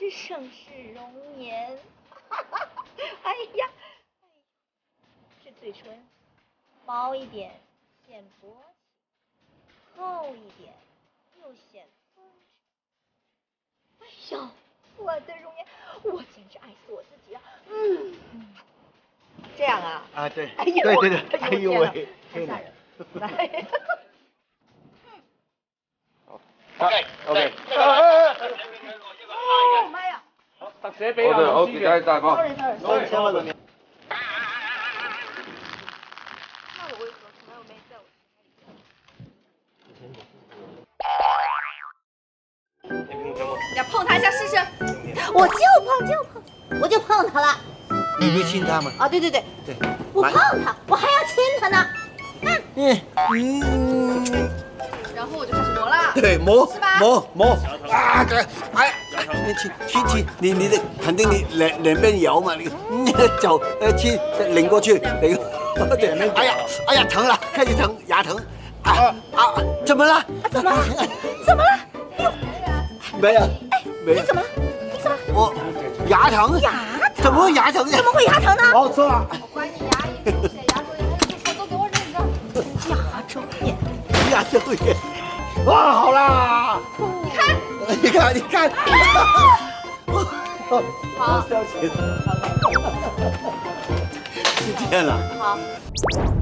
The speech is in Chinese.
这盛世容颜。哎呀，这嘴唇薄一点显薄气，厚一点又显风趣。哎呦，我的容颜，我简直爱死我自己了。这样啊？ 啊，对， 哎呦， 对，哎呦喂， 太吓人了。来。 OK。 哦媽呀！ 特寫俾阿老師嘅。 大哥。 sorry。 千万人。 那我为何从来没在我要碰他一下试试。 我就碰他了。 你没亲他吗？ 啊，对，我碰他，我还要亲他呢。 然后我就开始磨了。 对，磨是吧磨啊！对，哎，亲，你的肯定你两边有嘛，你就亲拧过去，拧。对，哎呀，疼了，开始疼，牙疼。怎么了？ 怎么了？ 没有。 你怎么了？ 我牙疼。怎么会牙疼呢？ 怎么会牙疼呢？ 哦，错了。 我管你牙医是不是牙周炎，就说都给我忍着。 牙周炎。哇，好啦！你看。 好， 消遣。是这样了。 好。